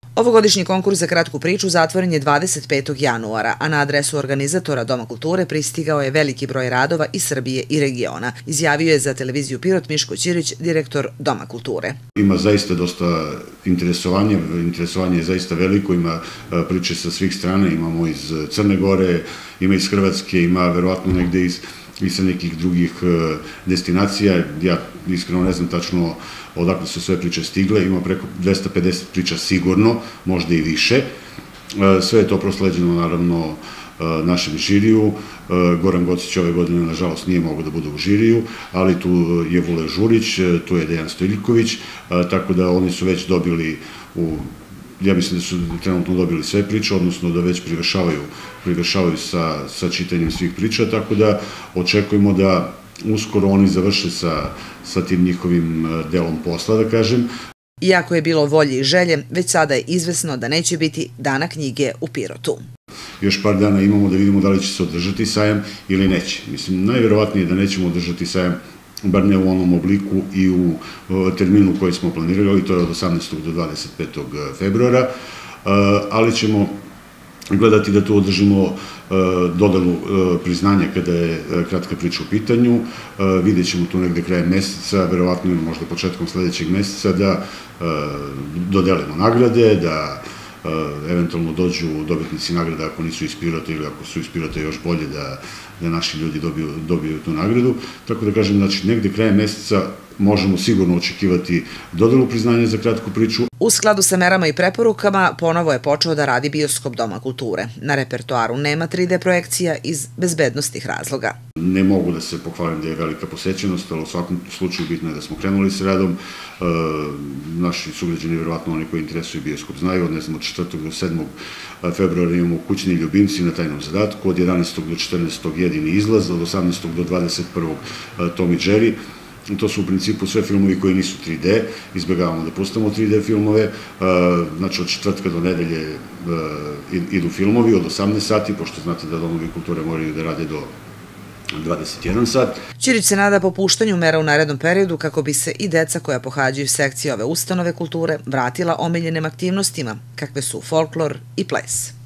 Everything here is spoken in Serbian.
Ovogodišnji konkurs za kratku priču zatvoren je 25. januara, a na adresu organizatora Doma kulture pristigao je veliki broj radova iz Srbije i regiona, izjavio je za televiziju Pirot Miško Ćirić, direktor Doma kulture. Ima zaista dosta interesovanja, interesovanje je zaista veliko, ima priče sa svih strana, imamo iz Crne Gore, ima iz Hrvatske, ima verovatno negde i sa nekih drugih destinacija. Ja iskreno ne znam tačno odakle su sve priče stigle, ima preko 250 priča sigurno, možda i više. Sve je to prosleđeno naravno našem žiriju. Goran Gocić ove godine nažalost nije mogao da bude u žiriju, ali tu je Vule Žurić, tu je Dejan Stojiljković, tako da oni su već dobili ja mislim da su trenutno dobili sve priče, odnosno da već privršavaju sa čitanjem svih priča, tako da očekujemo da uskoro oni završe sa tim njihovim delom posla, da kažem. Iako je bilo volje i želje, već sada je izvesno da neće biti Dana knjige u Pirotu. Još par dana imamo da vidimo da li će se održati sajam ili neće. Mislim, najverovatnije da nećemo održati sajam, bar ne u onom obliku i u terminu koji smo planirali, to je od 18. do 25. februara, ali ćemo gledati da tu održimo dodelu priznanja kada je kratka priča u pitanju. Vidjet ćemo tu negde krajem meseca, verovatno možda početkom sledećeg meseca, da dodelimo nagrade, da eventualno dođu dobitnici nagrada ako nisu iz Pirota ili ako su iz Pirota još bolje da naši ljudi dobiju tu nagradu. Tako da kažem, znači negde krajem meseca možemo sigurno očekivati dodelu priznanja za kratku priču. U skladu sa merama i preporukama, ponovo je počeo da radi bioskop Doma kulture. Na repertoaru nema 3D projekcija iz bezbednostnih razloga. Ne mogu da se pohvalim da je velika posećenost, ali u svakom slučaju bitno je da smo krenuli sa radom. Naši sugrađani, verovatno oni koji interesuju bioskop znaju, od 4. do 7. februara imamo Kućni ljubimci na tajnom zadatku, od 11. do 14. jedini izlaz, od 18. do 21. Tom i Jerry. To su u principu sve filmovi koji nisu 3D, izbjegavamo da pustamo 3D filmove, znači od četvrtka do nedelje idu filmovi od 18 sati, pošto znate da domovi kulture moraju da rade do 21 sat. Ćirić se nada popuštanju mera u narednom periodu kako bi se i deca koja pohađaju sekcije ove ustanove kulture vratila omiljenim aktivnostima, kakve su folklor i ples.